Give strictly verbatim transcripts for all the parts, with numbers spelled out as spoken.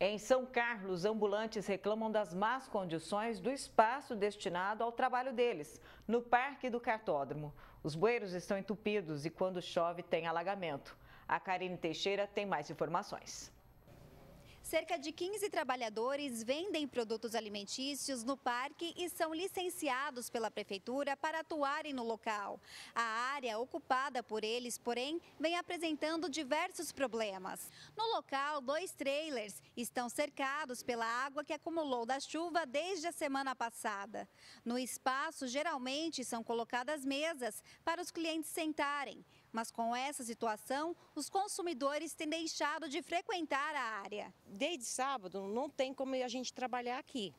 Em São Carlos, ambulantes reclamam das más condições do espaço destinado ao trabalho deles, no Parque do Cartódromo. Os bueiros estão entupidos e quando chove tem alagamento. A Karine Teixeira tem mais informações. Cerca de quinze trabalhadores vendem produtos alimentícios no parque e são licenciados pela prefeitura para atuarem no local. A área ocupada por eles, porém, vem apresentando diversos problemas. No local, dois trailers estão cercados pela água que acumulou da chuva desde a semana passada. No espaço, geralmente são colocadas mesas para os clientes sentarem. Mas com essa situação, os consumidores têm deixado de frequentar a área. Desde sábado não tem como a gente trabalhar aqui.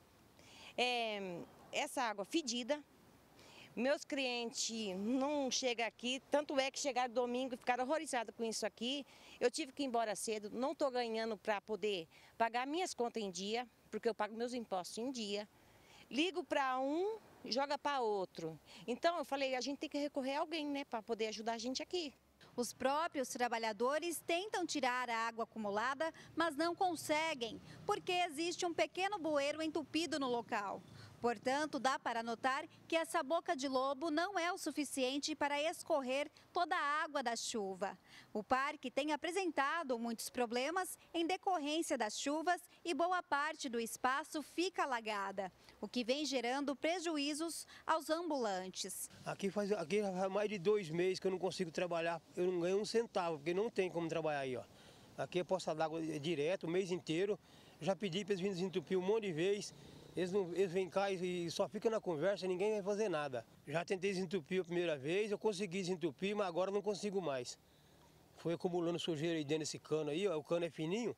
É, essa água fedida, meus clientes não chegam aqui, tanto é que chegaram domingo e ficaram horrorizados com isso aqui. Eu tive que ir embora cedo, não estou ganhando para poder pagar minhas contas em dia, porque eu pago meus impostos em dia. Ligo para um, joga para outro. Então eu falei, a gente tem que recorrer a alguém, né, para poder ajudar a gente aqui. Os próprios trabalhadores tentam tirar a água acumulada, mas não conseguem, porque existe um pequeno bueiro entupido no local. Portanto, dá para notar que essa boca de lobo não é o suficiente para escorrer toda a água da chuva. O parque tem apresentado muitos problemas em decorrência das chuvas e boa parte do espaço fica alagada, o que vem gerando prejuízos aos ambulantes. Aqui faz, aqui faz mais de dois meses que eu não consigo trabalhar, eu não ganho um centavo, porque não tem como trabalhar aí, ó. Aqui é poça d'água direto, o mês inteiro. Já pedi para eles virem desentupir um monte de vezes. Eles, não, eles vêm cá e só ficam na conversa, ninguém vai fazer nada. Já tentei desentupir a primeira vez, eu consegui desentupir, mas agora não consigo mais. Foi acumulando sujeira aí dentro desse cano aí, ó, o cano é fininho.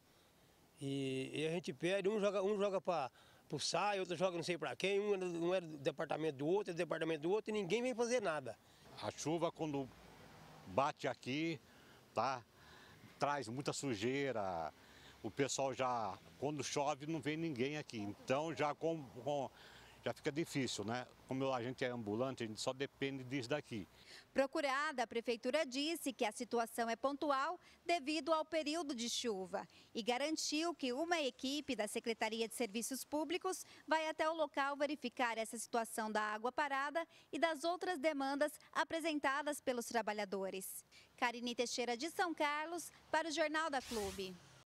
E, e a gente pede, um joga, um joga para o S A I, outro joga não sei para quem, um não é do departamento do outro, é do departamento do outro, e ninguém vem fazer nada. A chuva quando bate aqui, tá, traz muita sujeira. O pessoal já, quando chove, não vem ninguém aqui. Então já, com, com, já fica difícil, né? Como a gente é ambulante, a gente só depende disso daqui. Procurada, a prefeitura disse que a situação é pontual devido ao período de chuva e garantiu que uma equipe da Secretaria de Serviços Públicos vai até o local verificar essa situação da água parada e das outras demandas apresentadas pelos trabalhadores. Karine Teixeira de São Carlos, para o Jornal da Clube.